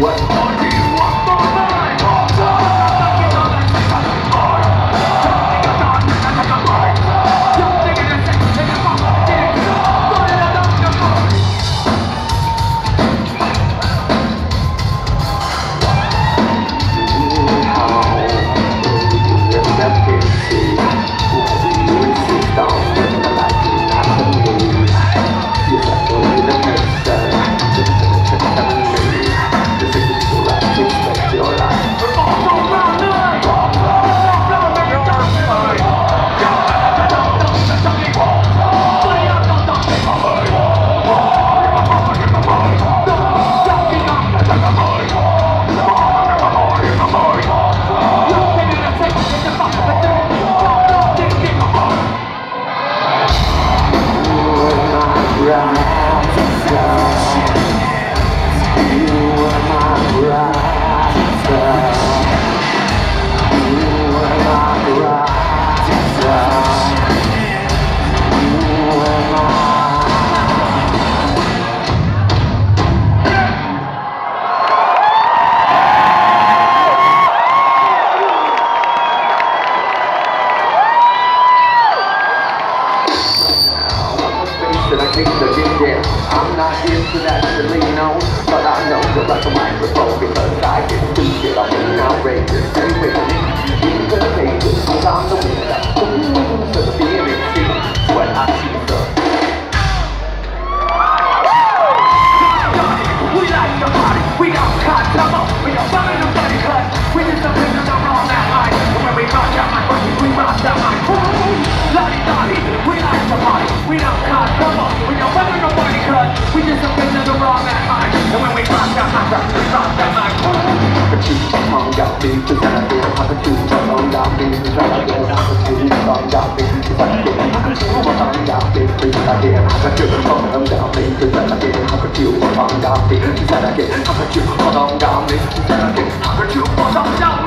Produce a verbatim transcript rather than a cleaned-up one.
I'm not internationally known, but I know you're like a microphone because I get stupid, I'm being outrageous. Stay with me, being contagious, cause I'm the winner. To the B M X, sweat I see, sir. We like the party, we don't cut, come on, we don't find nobody cut. We just don't think that I'm on that line. And when we rock that mic, we rock that mic. Lottie-dottie, we like the party, we don't cut, come on, we don't find nobody cut. We just don't think that I'm on that line. And when we rock that mic, we rock that mic. Hakachu, I'm got me, cause I get Hakachu, I'm got me, cause I get Hakachu, I'm got me, cause I get Hakachu, I'm got me, cause I get Hakachu, I'm got me, cause I get Hakachu, I'm got me, cause I get Hakachu, I'm got me, cause I get Hakachu, I'm got me.